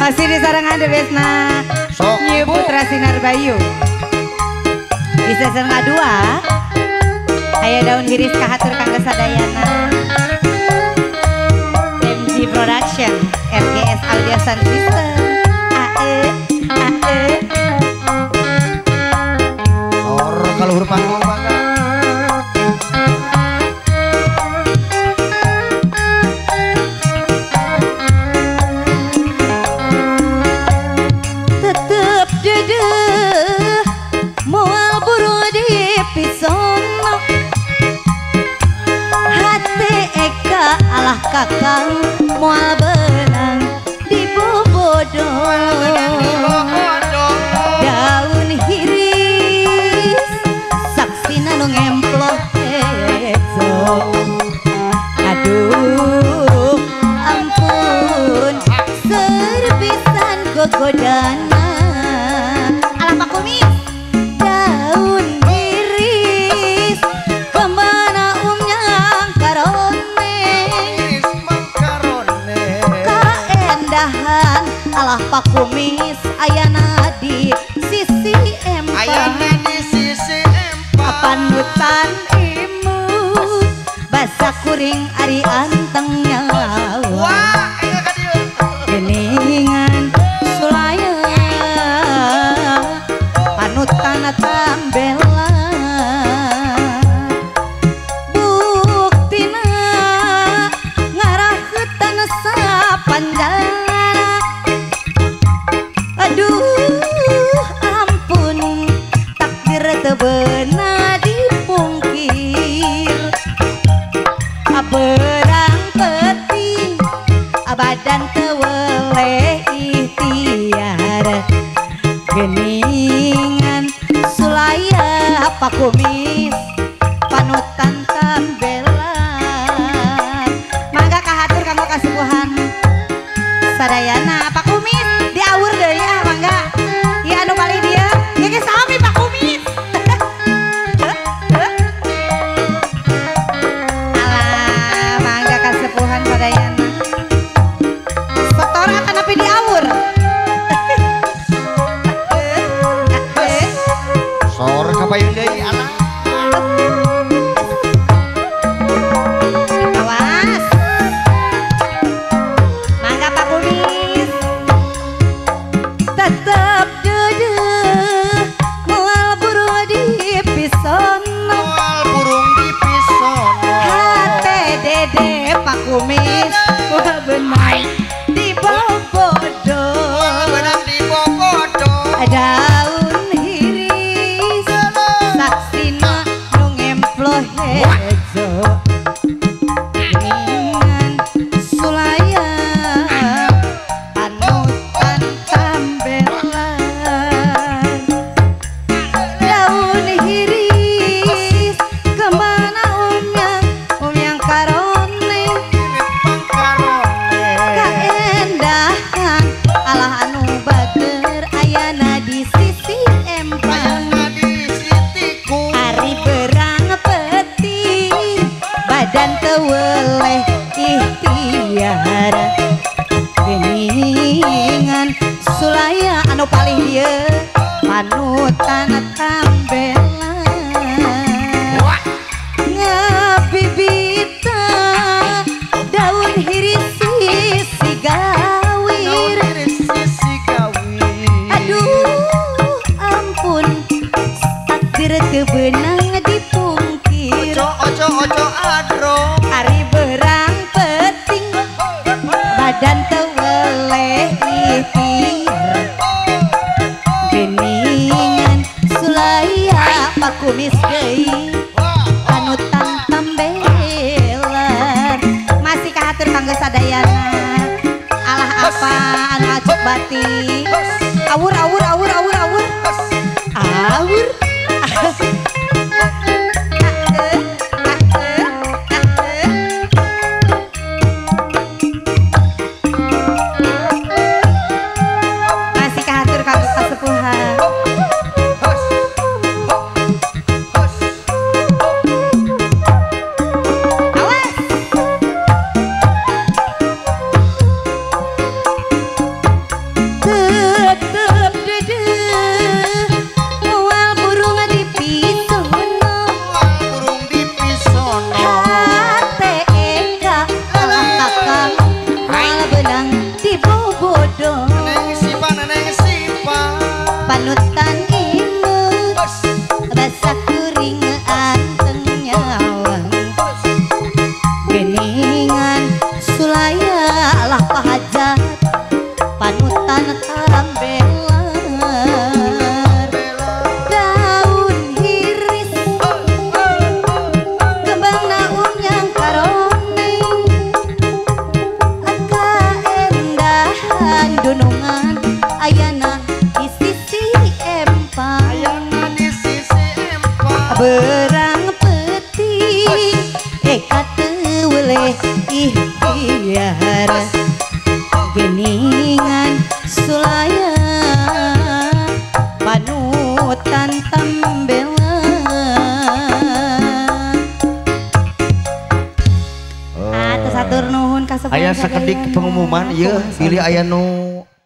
Masih di sarangan Besna Nyi Putra Sinar Bayu. Di season kedua aya daun hiris kahatur kangge sadayana. MG Production, RGS Audio Sound System. Sor kaluhur panggung bangga. Kakang moal benang di bobodo, daun hiris saksina nu ngemploh ezo. Aduh ampun serpisan gogodana ala Pak Kumis. Daun hiris kemana umnyang karone kaendahan alah Pak Kumis ayana di sisi empang panutan imut basa kuring ari anteng nyawa geningan sulaya panutan tambela buktina ngarahutan sapanjana. Aduh ampun takdir teu beuna dipungkir, aberang peti abadan teu weleh ikhtiar geningan sulaya Pak Kumis panutan tambelan. Mangga kahatur kanggo kasubuhan sadayana Pak Kumis diawur deui ah mangga. Ya anu paling dia ya ge sami Pak Kumis. Alah mangga kasepuhan sadayana. Setor akan api diawur. Sor kapayun deui anak. Awas. Mangga Pak Kumis. Tetep deudeung moal buru di pisono. Moal burung di pisono. Hate dede Pak Kumis wah benang di bobodo. Benang di bobodo. Daun hiris saksina nu ngemploh hejo geningan sulaya panutan tambelan. Daun hiris kemana umyang karone kaendahan alah anu bager ayana di sisi empang ari berang peti badan teu weleh ikhtiar geningan sulaya anu paling dieu panutan tambelan. Ngabibita daun hiris sisi gawir. Aduh ampun takdir teu beunang dipungkir, Ojo adro. ari berang peting badan teu weleh ikhtiar geningan sulaya Pak Kumis deui panutan tambelan. Masih kahatur kangge sadayana alah apa anu acuk bati awur awur awur awur awur awur. Masih kahatur kangge kasepuhan. Awas. ayana di sisi empang ayana di sisi empang berang peti kata boleh ikhtiar geningan sulaya panutan tambela atur nuhun kasepuhan aya sakedik pengumuman ieu pilih aya nu